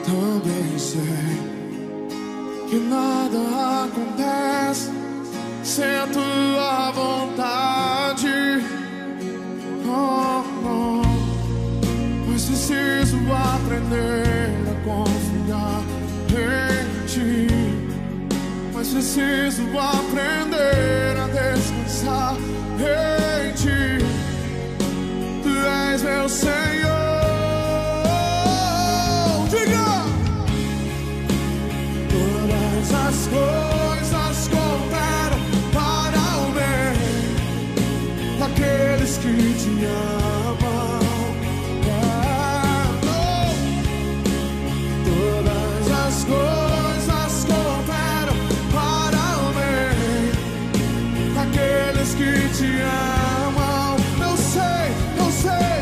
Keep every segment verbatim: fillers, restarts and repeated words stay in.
Também sei que nada acontece sem a tua vontade. Oh, oh. Mas preciso aprender a confiar em ti. Mas preciso aprender a descansar em ti. Tu és meu Senhor. As coisas cooperam para o bem daqueles que te amam. Oh, todas as coisas cooperam para o bem daqueles que te amam. Eu sei, eu sei.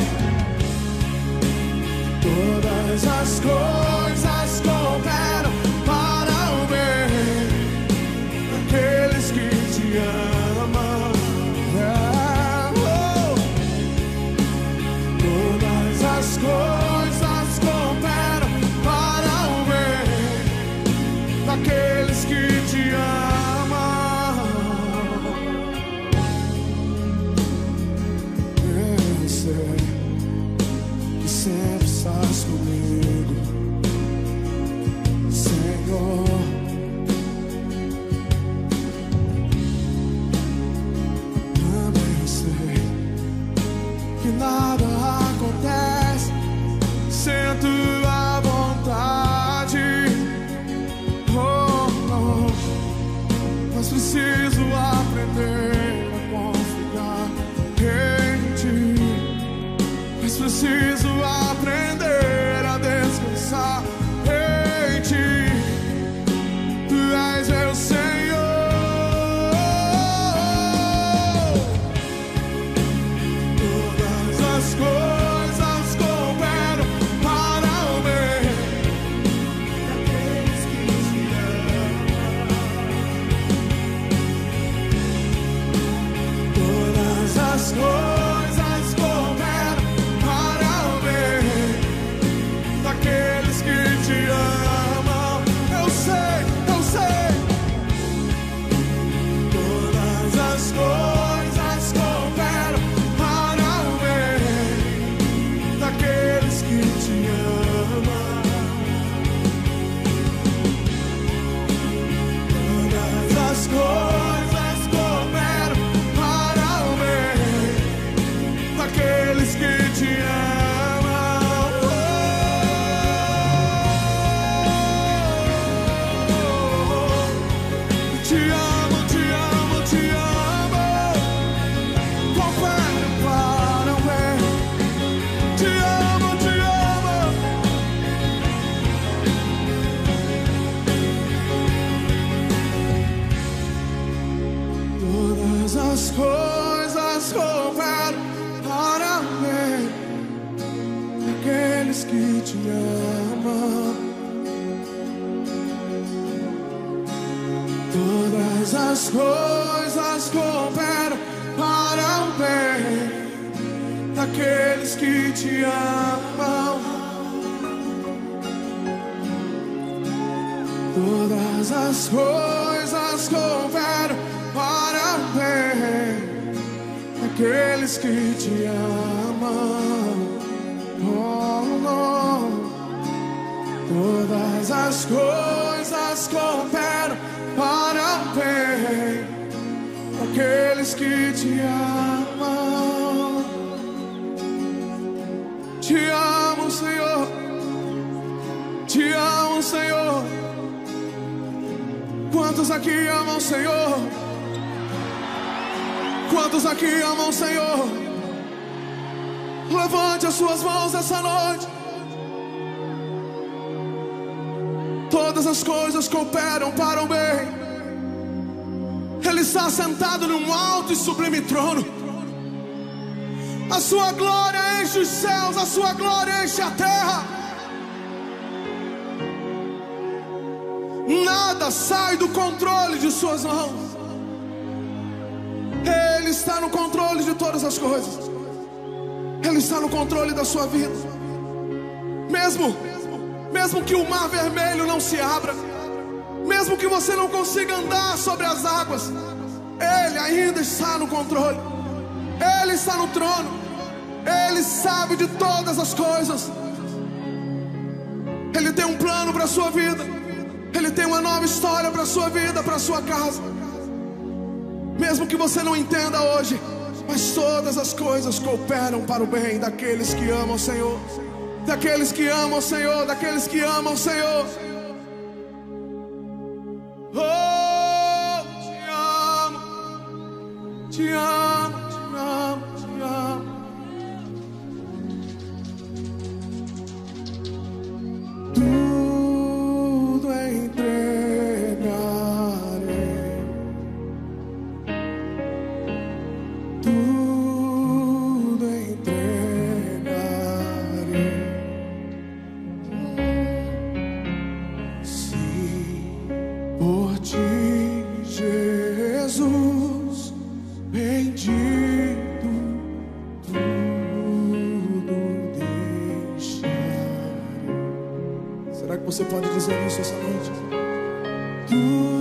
Todas as coisas cooperam para o bem daqueles que te amam. Yeah, oh. Todas as coisas cooperam para o bem daqueles que te amam. Eu sei que sempre estás comigo, Senhor. Também sei que nada acontece sem a tua vontade. Oh, oh. Mas preciso aprender a confiar em ti. Mas preciso aprender a descansar em ti. Tu és meu Senhor. Todas as coisas cooperam para o bem daqueles que te amam. Todas as coisas cooperam para o bem daqueles que te amam. Eu sei, eu sei. Todas as coisas cooperam para o bem daqueles que te amam. Todas as coisas cooperam para o bem daqueles que te amam. Te amo, te amo, te amo. Cooperam para o bem. Te amo, te amo. Todas as coisas cooperam para o bem daqueles que te amam. Todas as coisas cooperam para o bem daqueles que te amam. Todas as coisas cooperam para o bem daqueles que te amam. Oh, oh. Todas as coisas cooperam para o bem daqueles que te amam. Te amo, Senhor. Te amo, Senhor. Quantos aqui amam o Senhor? Quantos aqui amam o Senhor? Levante as suas mãos essa noite. Todas as coisas cooperam para o bem. Ele está sentado num alto e sublime trono. A sua glória enche os céus, a sua glória enche a terra. Nada sai do controle de suas mãos. Ele está no controle de todas as coisas. Ele está no controle da sua vida. Mesmo, mesmo que o mar vermelho não se abra, mesmo que você não consiga andar sobre as águas, Ele ainda está no controle. Ele está no trono. Ele sabe de todas as coisas. Ele tem um plano para a sua vida. Ele tem uma nova história para a sua vida, para a sua casa. Mesmo que você não entenda hoje, mas todas as coisas cooperam para o bem daqueles que amam o Senhor. Daqueles que amam o Senhor, daqueles que amam o Senhor. Oh, te amo, te amo, te amo, te amo. Tudo entregarei, tudo entregarei. Se por ti, Jesus, bendito, tudo deixarei. Será que você pode dizer isso essa noite? Tudo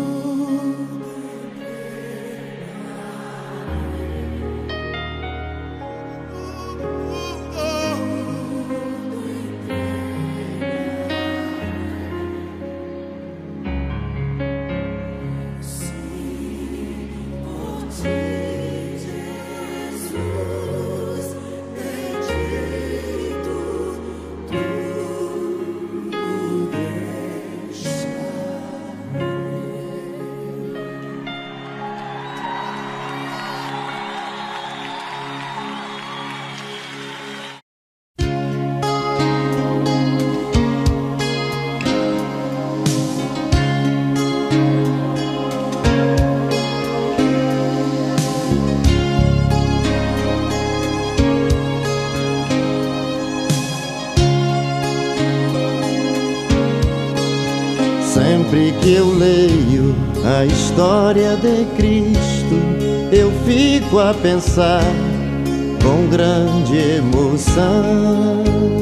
Sempre que eu leio a história de Cristo, eu fico a pensar com grande emoção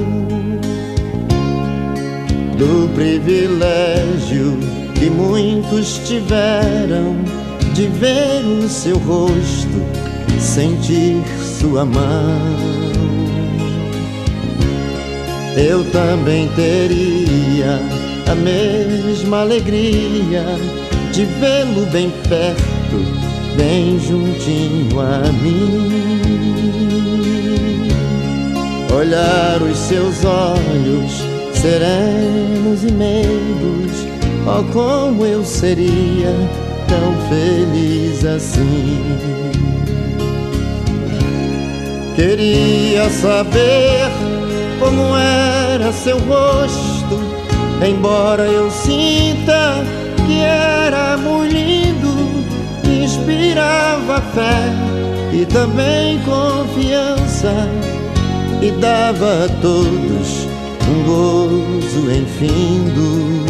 do privilégio que muitos tiveram de ver o seu rosto, sentir sua mão. Eu também teria a mesma alegria de vê-lo bem perto, bem juntinho a mim. Olhar os seus olhos serenos e meigos, oh, como eu seria tão feliz assim. Queria saber como era seu rosto, embora eu sinta que era muito lindo, inspirava fé e também confiança, e dava a todos um gozo infindo.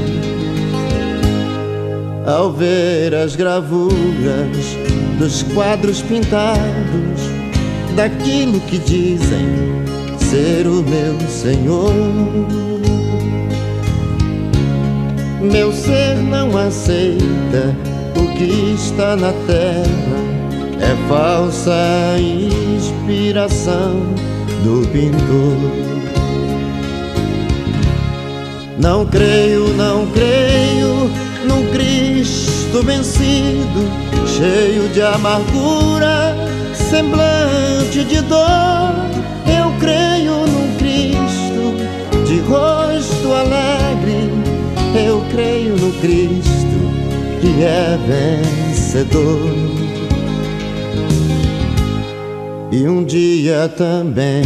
Ao ver as gravuras dos quadros pintados, daquilo que dizem ser o meu Senhor, meu ser não aceita o que está na terra, é falsa inspiração do pintor. Não creio, não creio num Cristo vencido, cheio de amargura, semblante de dor. Eu creio num Cristo de rosto alegre, eu creio no Cristo que é vencedor. E um dia também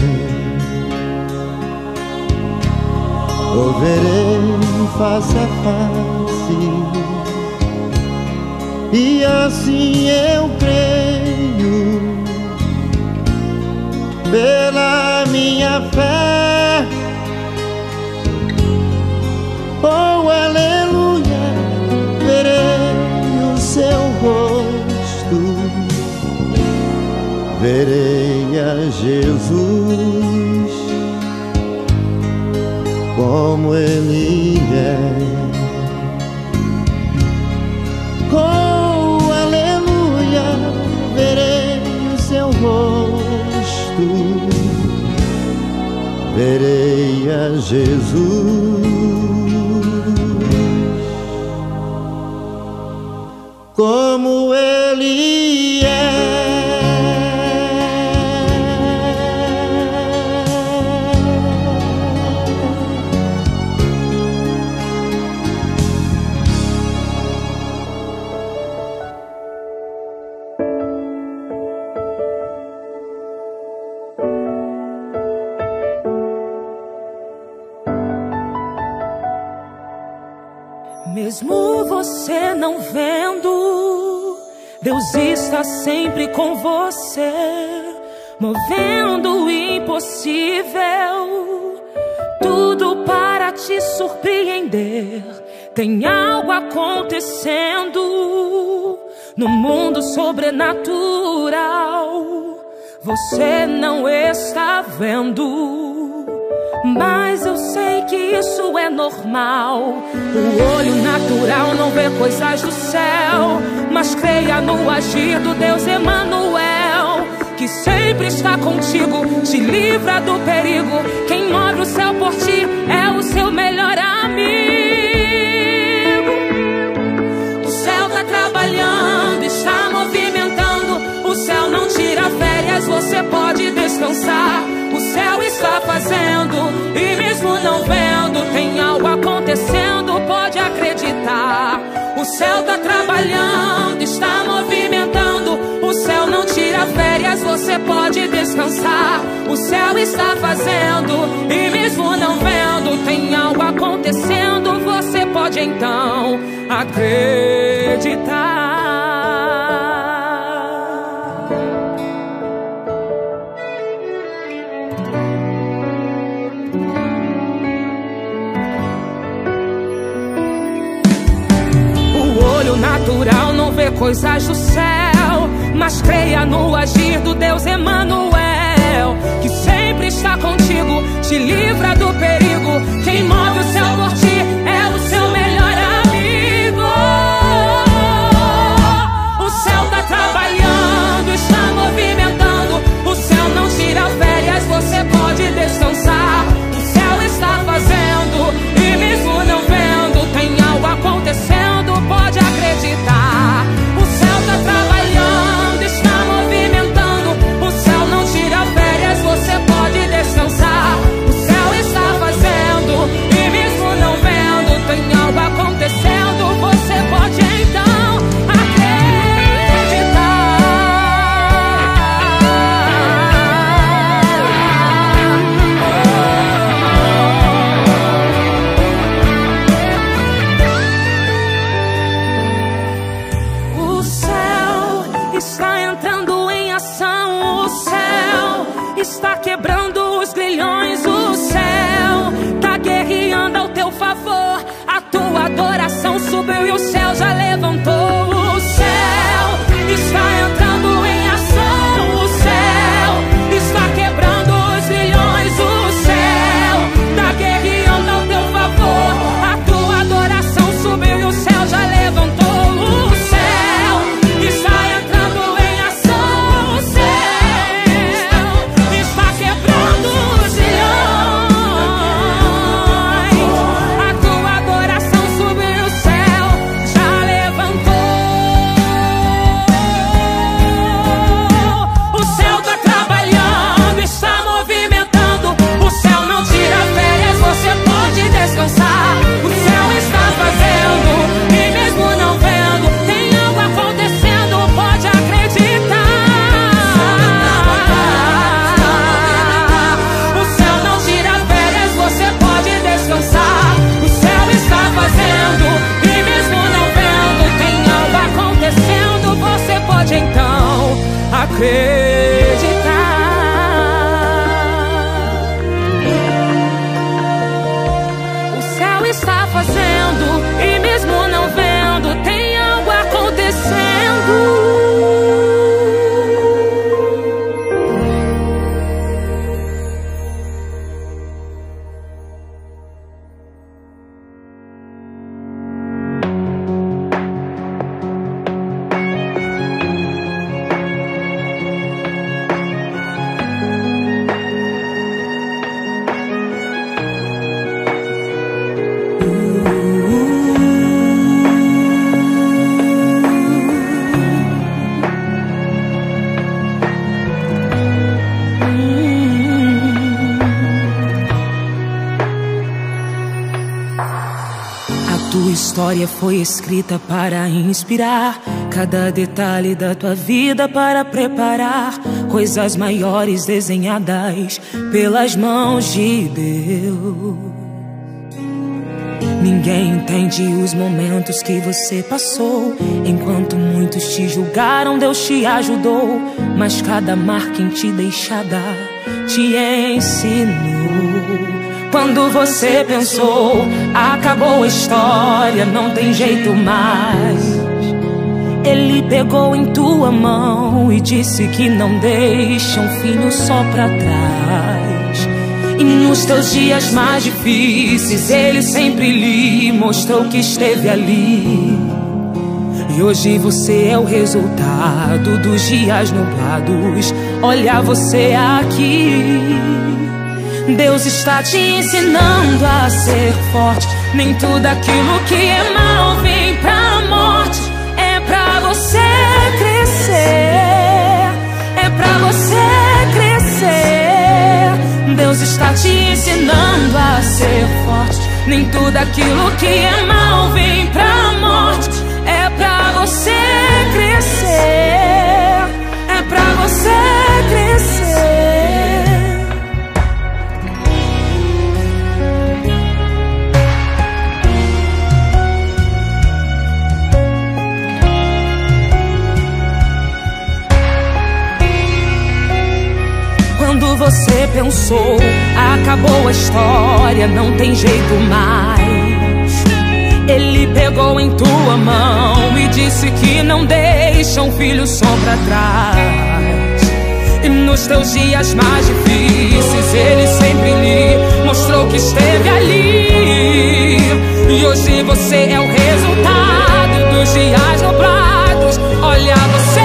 o verei face a face, e assim eu creio pela minha fé. Oh, aleluia, verei o seu rosto, verei a Jesus como Ele é. Oh, aleluia, verei o seu rosto, verei a Jesus como Ele é. Mesmo você não vendo, Deus está sempre com você, movendo o impossível, tudo para te surpreender. Tem algo acontecendo no mundo sobrenatural, você não está vendo, mas eu sei que isso é normal. O olho natural não vê coisas do céu, mas creia no agir do Deus Emanuel, que sempre está contigo, te livra do perigo. Quem move o céu por ti é o seu melhor amigo. O céu está trabalhando, está movimentando. O céu não tira férias, você pode descansar. O céu está fazendo, e mesmo não vendo, tem algo acontecendo, pode acreditar. O céu está trabalhando, está movimentando. O céu não tira férias, você pode descansar. O céu está fazendo, e mesmo não vendo, tem algo acontecendo, você pode então acreditar. Natural não vê coisas do céu, mas creia no agir do Deus Emanuel, que sempre está contigo, te livra do perigo. Quem move o céu por ti é o seu melhor amigo. O céu está trabalhando, está movimentando. O céu não tira férias, você pode descansar. O céu está fazendo, e mesmo não vendo, tem algo acontecendo, pode acreditar. O céu está trabalhando, está movimentando. O céu não tira férias, você pode descansar. O céu está fazendo, e mesmo não vendo, tem algo acontecendo, você pode então acreditar. O céu está entrando em ação, o céu está quebrando os grilhões, o céu está guerreando ao teu favor. A tua adoração subiu e o céu já levantou. O céu está entrando em ação, o céu está quebrando os grilhões, o céu está guerreando ao teu favor. A tua adoração subiu e o céu já levantou. O céu está entrando em ação, o céu está quebrando história foi escrita para inspirar cada detalhe da tua vida, para preparar coisas maiores desenhadas pelas mãos de Deus. Ninguém entende os momentos que você passou. Enquanto muitos te julgaram, Deus te ajudou. Mas cada marca em ti deixada te ensinou. Quando você pensou, acabou a história, não tem jeito mais, Ele pegou em tua mão e disse que não deixa um filho só pra trás. E nos teus dias mais difíceis, Ele sempre lhe mostrou que esteve ali. E hoje você é o resultado dos dias nublados. Olha você aqui. Deus está te ensinando a ser forte. Nem tudo aquilo que é mal vem pra morte. É pra você crescer, é pra você crescer. Deus está te ensinando a ser forte. Nem tudo aquilo que é mal vem pra morte. É pra você crescer, é pra você crescer. Quando você pensou, acabou a história, não tem jeito mais, Ele pegou em tua mão e disse que não deixa um filho só pra trás. E nos teus dias mais difíceis, Ele sempre lhe mostrou que esteve ali. E hoje você é o resultado dos dias nublados. Olha você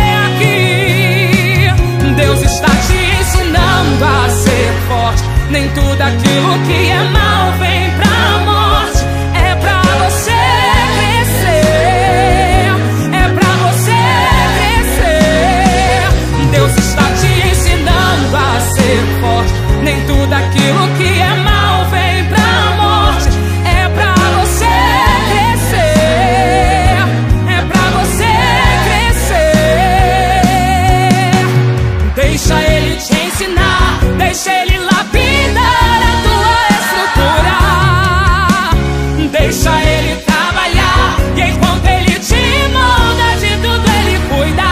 aqui. Deus está te ensinando a ser forte. Nem tudo aquilo que é mal vem pra morte. É pra você crescer, é pra você crescer. Deus está te ensinando a ser forte. Nem tudo aquilo que é mal vem pra morte. É pra você crescer, é pra você crescer. Deixa Ele te ensinar, deixa Ele lapidar a tua estrutura. Deixa Ele trabalhar, e enquanto Ele te molda, de tudo Ele cuida.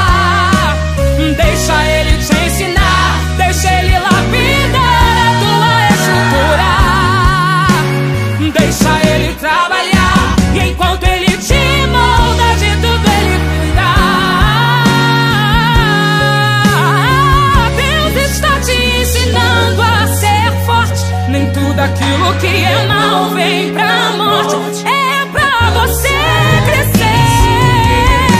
Deixa Ele te ensinar, deixa Ele lapidar a tua estrutura. Deixa Ele trabalhar, e enquanto Ele te molda, de tudo Ele cuida. Deus está te ensinando a ser forte. Nem tudo aquilo que é mal vem pra morte. É pra você crescer.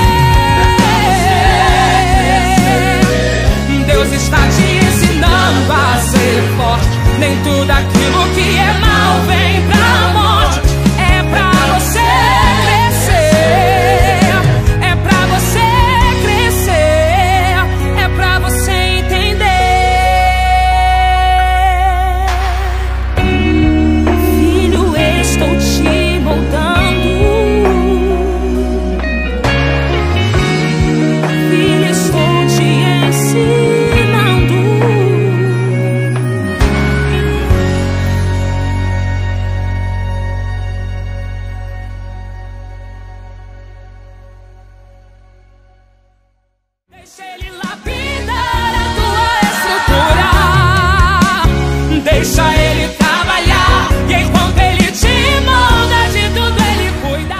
Deus está te ensinando a ser forte. Nem tudo aquilo que é mal vem pra morte. É pra você crescer, é pra você crescer, é pra você entender. Filho, estou te moldando. Filho, estou te ensinando. Deixa Ele lapidar a tua estrutura. Deixa Ele trabalhar, e enquanto Ele te molda, de tudo Ele cuida.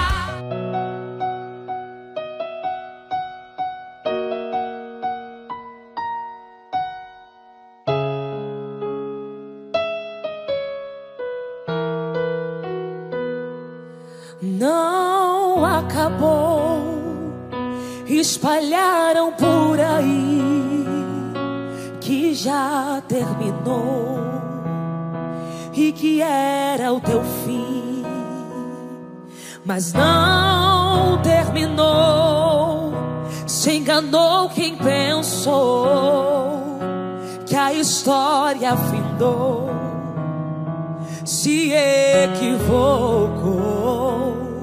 Não acabou. Espalharam por aí que já terminou e que era o teu fim, mas não terminou. Se enganou quem pensou que a história findou, se equivocou.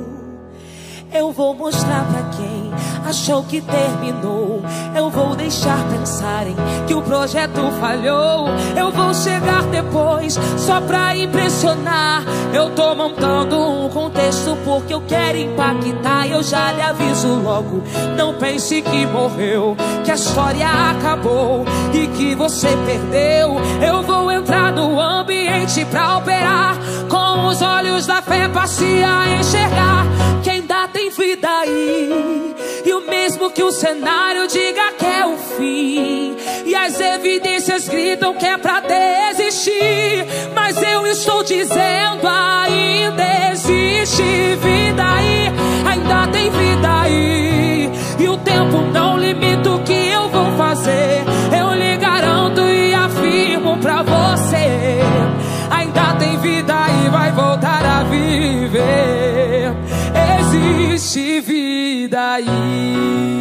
Eu vou mostrar pra quem achou que terminou. Eu vou deixar pensarem que o projeto falhou. Eu vou chegar depois só pra impressionar. Eu tô montando um contexto porque eu quero impactar. Eu já lhe aviso logo, não pense que morreu, que a história acabou e que você perdeu. Eu vou entrar no ambiente pra operar, com os olhos da fé passe a enxergar que ainda tem vida aí. E o mesmo que o cenário diga que é o fim, e as evidências gritam que é pra desistir, mas eu estou dizendo ainda existe vida aí. Ainda tem vida aí. E o tempo não limita o que eu vou fazer. Eu lhe garanto e afirmo pra você, ainda tem vida e vai voltar a viver. Existe vida aí.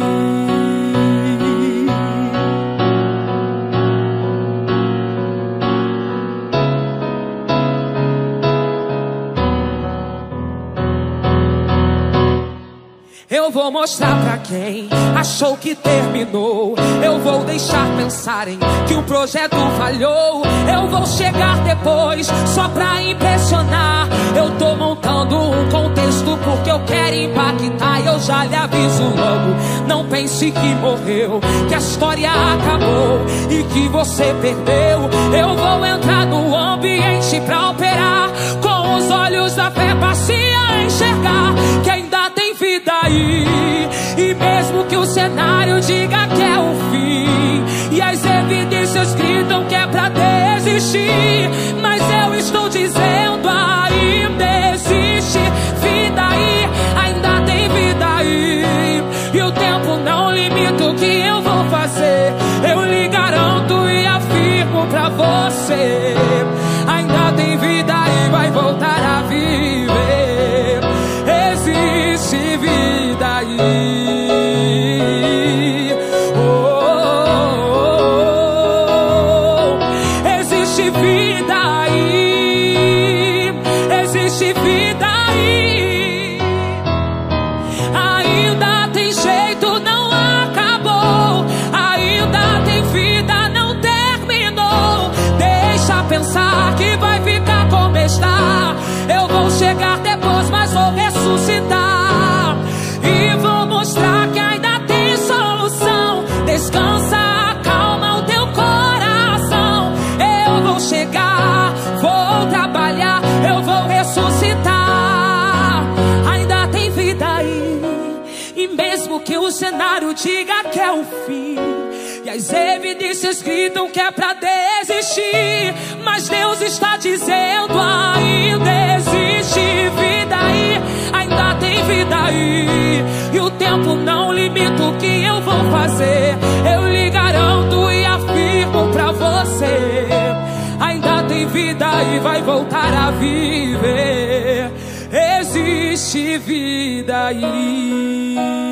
Eu vou mostrar pra quem achou que terminou. Eu vou deixar pensarem que o projeto falhou. Eu vou chegar depois só pra impressionar. Eu tô montando um contexto porque eu quero impactar. Eu já lhe aviso logo, não pense que morreu, que a história acabou e que você perdeu. Eu vou entrar no ambiente pra operar, com os olhos da fé passe a enxergar que ainda tem vida aí. E mesmo que o cenário diga que é o fim, e as evidências gritam que é pra desistir, mas eu estou dizendo ainda existe vida aí. Ainda tem vida aí. E o tempo não limita o que eu vou fazer. Eu lhe garanto e afirmo pra você, ainda tem vida e vai voltar a viver. Existe vida aí. Oh, oh, oh. Existe vida aí. Existe vida aí. Ainda tem jeito, não acabou. Ainda tem vida, não terminou. Deixa pensar que vai ficar como está. Eu vou chegar depois, mas vou ressuscitar. E vou mostrar que ainda tem solução. Descansa, acalma o teu coração. Eu vou chegar, vou trabalhar, eu vou ressuscitar. Ainda tem vida aí. E mesmo que o cenário diga que é o fim, e as evidências gritam que é pra desistir, mas Deus está dizendo ainda existe vida aí. Ainda tem vida aí. E o tempo não limita o que eu vou fazer. Eu lhe garanto e afirmo pra você, ainda tem vida e vai voltar a viver. Existe vida aí.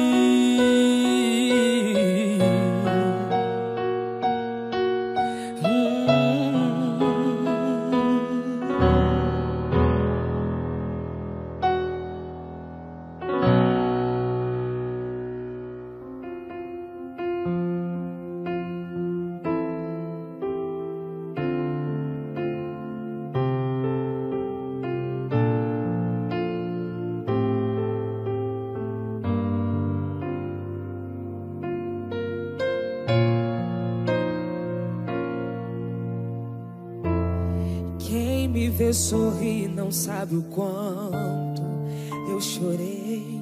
Me vê sorrir não sabe o quanto eu chorei.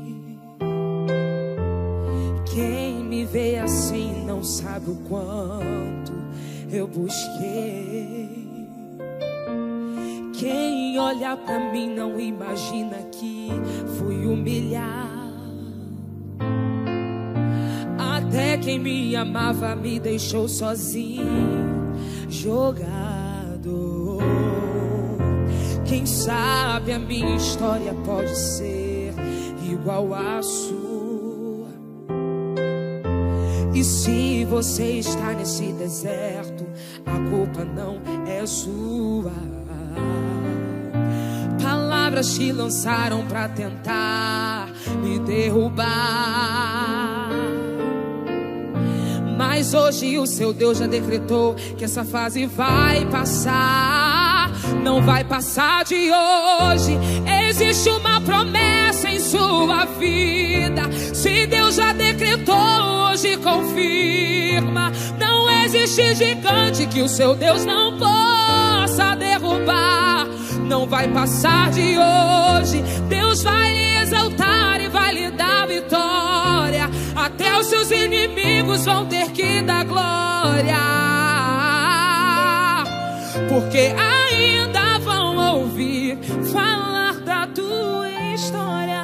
Quem me vê assim não sabe o quanto eu busquei. Quem olha pra mim não imagina que fui humilhado. Até quem me amava me deixou sozinho, jogado. Quem sabe a minha história pode ser igual à sua. E se você está nesse deserto, a culpa não é sua. Palavras Palavras que lançaram pra tentar me derrubar, mas hoje o seu Deus já decretou que essa fase vai passar. Não vai passar de hoje. Existe uma promessa em sua vida. Se Deus já decretou, hoje confirma. Não existe gigante que o seu Deus não possa derrubar. Não vai passar de hoje. Deus vai lhe exaltar e vai lhe dar vitória. Até os seus inimigos vão ter que dar glória, porque ainda vão ouvir falar da tua história.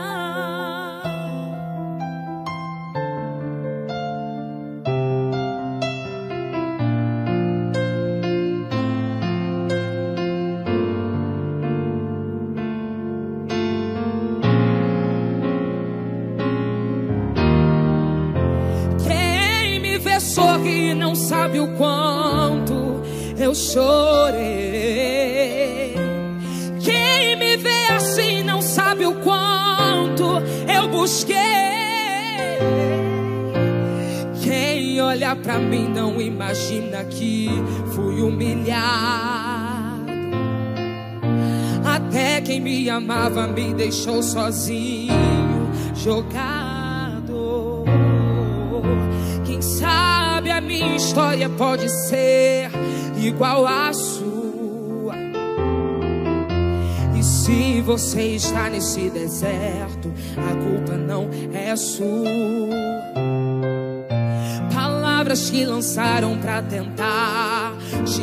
Sorri, não sabe o quanto eu chorei. Quem me vê assim não sabe o quanto eu busquei. Quem olha pra mim não imagina que fui humilhado. Até quem me amava me deixou sozinho, jogado. Quem sabe a minha história pode ser igual à sua. E se você está nesse deserto, a culpa não é sua. Palavras que lançaram pra tentar te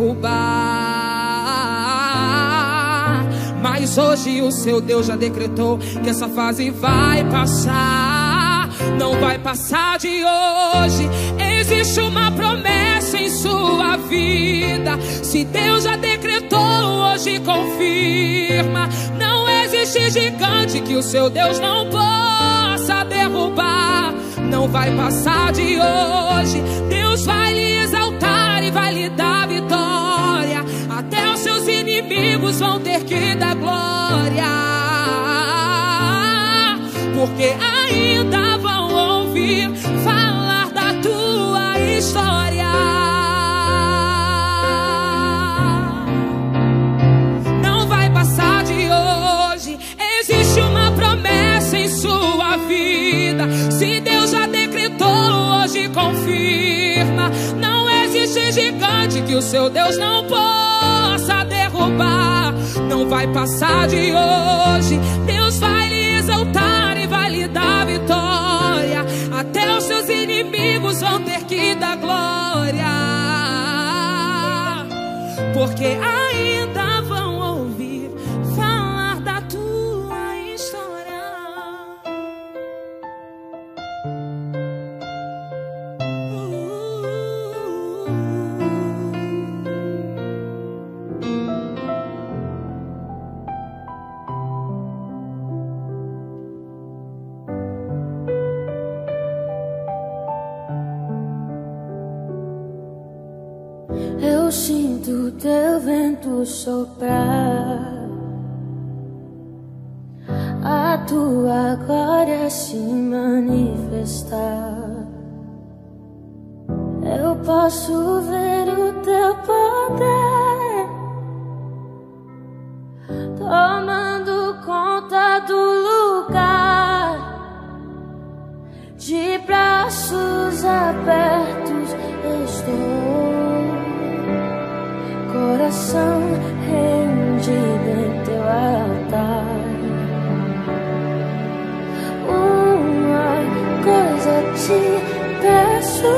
derrubar, mas hoje o seu Deus já decretou que essa fase vai passar. Não vai passar de hoje. Existe uma promessa em sua vida. Se Deus já decretou, hoje confirma. Não existe gigante que o seu Deus não possa derrubar. Não vai passar de hoje. Deus vai lhe exaltar e vai lhe dar vitória. Até os seus inimigos vão ter que dar glória, porque ainda vão ouvir falar da tua história. Não vai passar de hoje. Existe uma promessa em sua vida. Se Deus já decretou, hoje confirma. Não existe gigante que o seu Deus não possa derrubar. Não vai passar de hoje. Deus vai lhe exaltar e vai lhe dar vitória. Até os seus inimigos vão ter que dar glória, porque ainda vão ouvir falar da tua história. Eu sinto teu vento soprar, a tua glória se manifestar. Eu posso ver o teu poder tomando conta do lugar. De braços abertos estou, coração rendido em teu altar. Uma coisa te peço,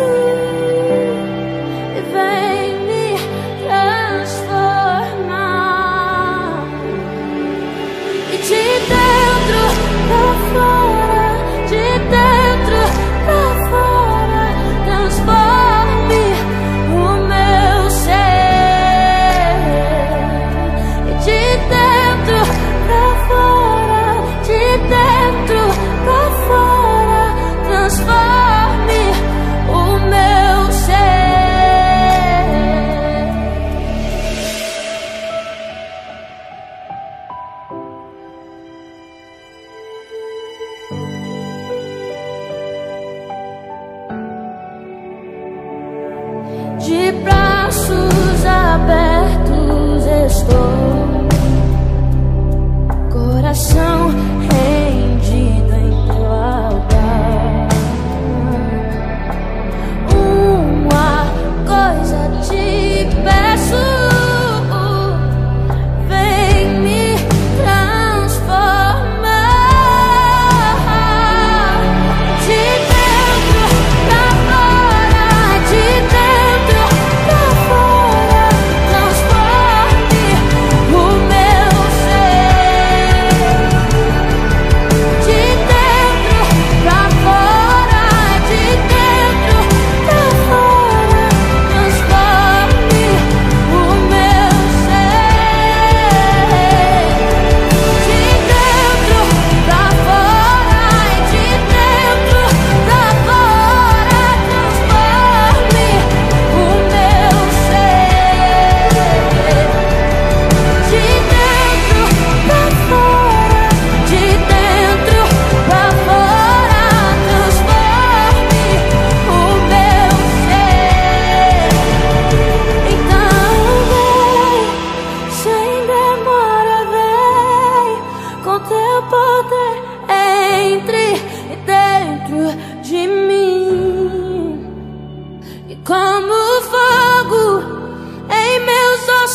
vem me transformar. E de dentro pra fora, de dentro pra fora, transforme o meu ser. De dentro pra fora, de dentro pra fora, transforma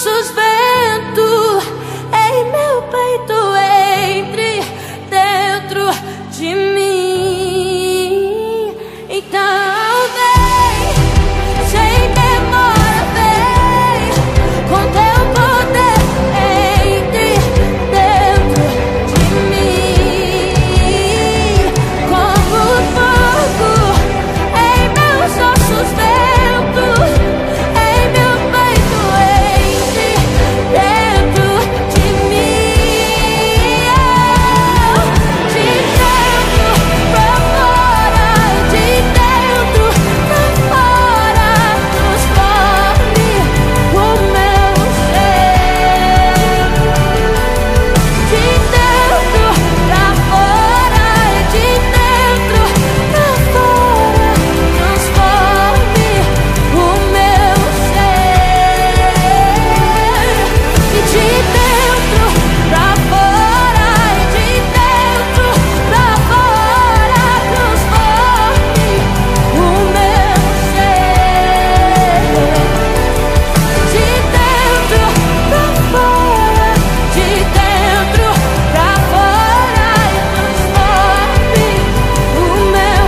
ossos vento em meu peito, entre dentro de mim. Então vem, sem demora, vem com teu poder, entre dentro de mim. Como fogo em meus ossos, vento em meu peito, entre dentro de mim. De dentro pra fora, de dentro pra fora, transforme o meu ser. De dentro pra fora, de dentro pra fora, transforme o meu ser. E de dentro pra fora, de dentro pra fora, transforme o meu ser. De dentro pra fora, de dentro pra fora, transforme o meu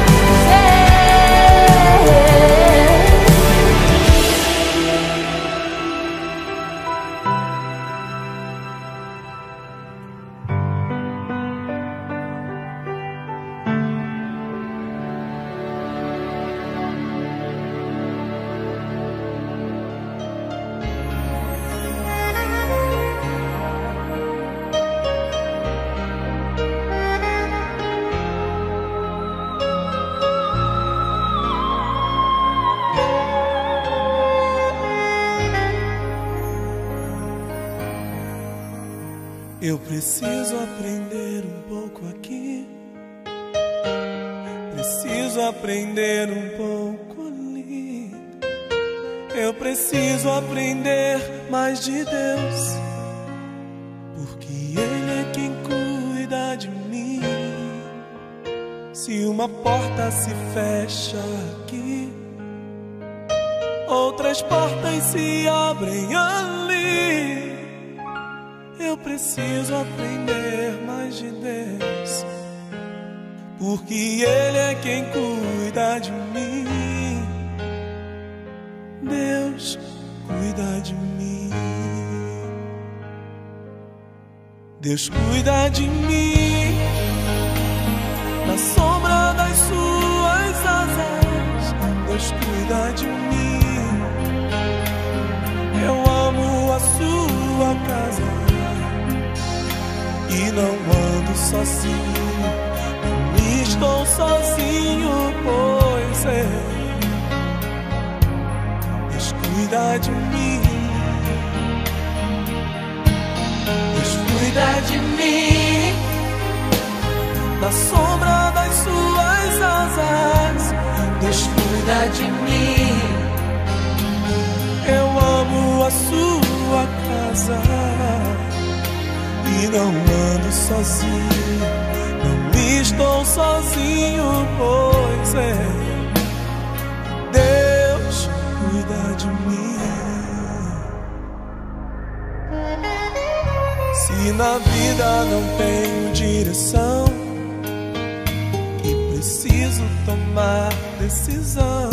Eu preciso aprender um pouco aqui, preciso aprender um pouco ali. Eu preciso aprender mais de Deus, porque Ele é quem cuida de mim. Se uma porta se fecha aqui, outras portas se abrem ali. Eu preciso aprender mais de Deus, porque Ele é quem cuida de mim. Deus cuida de mim. Deus cuida de mim na sombra das suas asas. Deus cuida de mim. Eu amo a sua casa e não ando sozinho, não estou sozinho, pois é. Deus cuida de mim. Deus cuida de mim na sombra das suas asas. Deus cuida de mim. Eu amo a sua casa e não ando sozinho, não estou sozinho, pois é. Deus cuida de mim. Se na vida não tenho direção e preciso tomar decisão,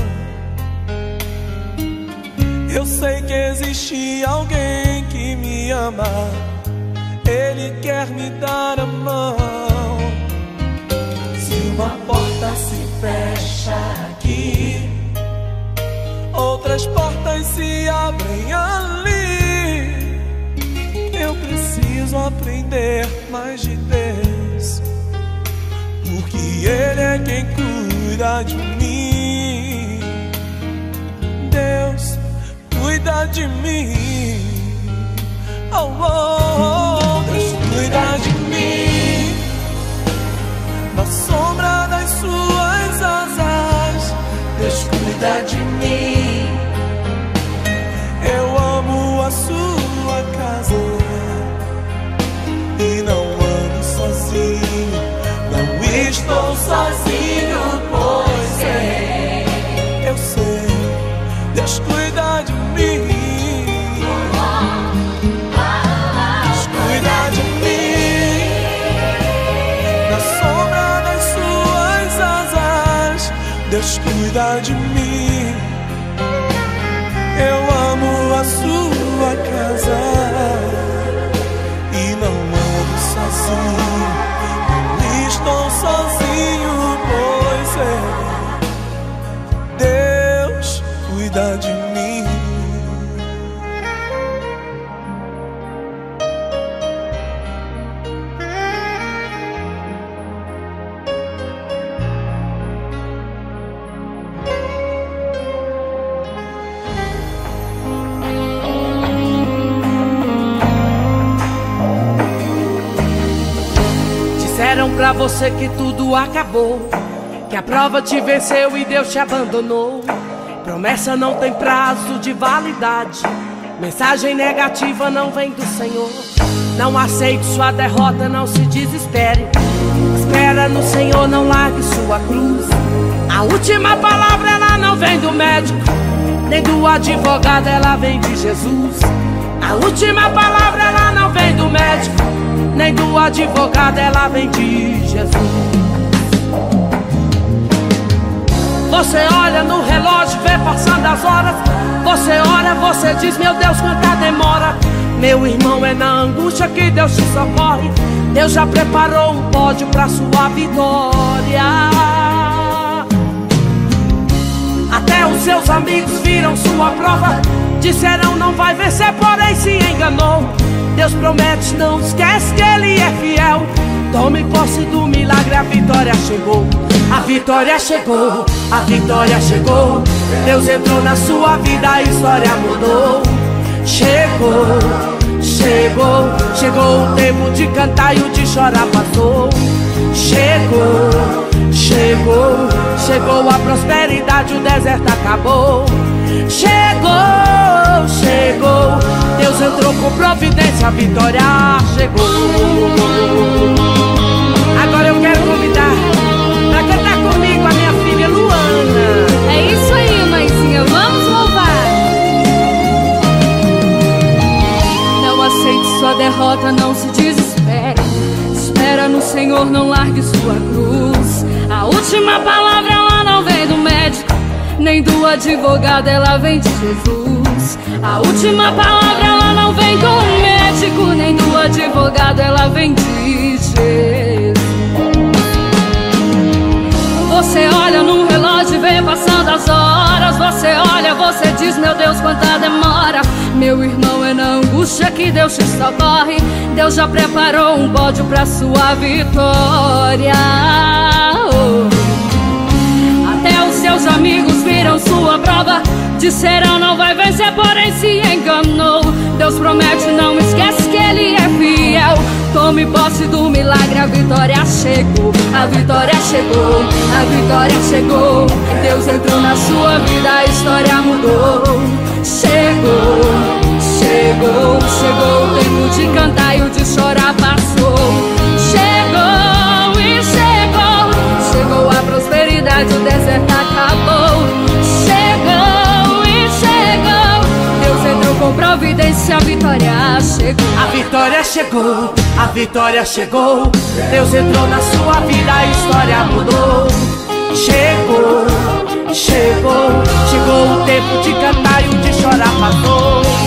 eu sei que existe alguém que me ama. Ele quer me dar a mão. Se uma porta se fecha aqui, outras portas se abrem ali. Eu preciso aprender mais de Deus, porque Ele é quem cuida de mim. Deus cuida de mim. Oh, oh, oh. Deus cuida de mim na sombra das suas asas. Deus cuida de mim. Eu amo a sua casa e não ando sozinho, não estou sozinho, pois é. Eu sei, Deus cuida de mim. Deus cuida de mim. Eu amo a sua casa e não ando sozinho. Não estou sozinho, pois é, Deus cuida de mim. Disseram pra você que tudo acabou, que a prova te venceu e Deus te abandonou. Promessa não tem prazo de validade, mensagem negativa não vem do Senhor. Não aceite sua derrota, não se desespere. Espera no Senhor, não largue sua cruz. A última palavra ela não vem do médico, nem do advogado, ela vem de Jesus. A última palavra ela não vem do médico, nem do advogado, ela vem de Jesus. Você olha no relógio, vê passando as horas. Você ora, você diz, meu Deus, quanta demora. Meu irmão, é na angústia que Deus te socorre. Deus já preparou um pódio pra sua vitória. Até os seus amigos viram sua prova, disseram não vai vencer, porém se enganou. Deus promete, não esquece que Ele é fiel. Tome posse do milagre, a vitória chegou. A vitória chegou, a vitória chegou. Deus entrou na sua vida, a história mudou. Chegou, chegou, chegou o tempo de cantar e o de chorar passou. Chegou, chegou, chegou a prosperidade, o deserto acabou. Chegou, chegou, Deus entrou com providência, a vitória chegou. Agora eu quero convidar pra cantar comigo a minha filha Luana. É isso aí, mãezinha, vamos louvar. Não aceite sua derrota, não se desespere. Espera no Senhor, não largue sua cruz. A última palavra ela não vem do médico, nem do advogado, ela vem de Jesus. A última palavra ela não vem do médico, nem do advogado, ela vem de Jesus. Você olha no relógio e vê passando as horas. Você olha, você diz, meu Deus, quanta demora. Meu irmão, é na angústia que Deus te socorre. Deus já preparou um pódio pra sua vitória. Oh. Até os seus amigos viram sua prova, disseram não vai vencer, porém se enganou. Deus promete, não esquece que Ele é fiel. Tome posse do milagre, a vitória chegou. A vitória chegou, a vitória chegou. Deus entrou na sua vida, a história mudou. Chegou, chegou, chegou o tempo de cantar e o de chorar passou. Chegou e chegou, chegou a prosperidade, o deserto acabou. Chegou e chegou, Deus entrou com providência, a vitória chegou. A vitória chegou, a vitória chegou. Deus entrou na sua vida, a história mudou. Chegou, chegou, chegou o tempo de cantar e o de chorar passou.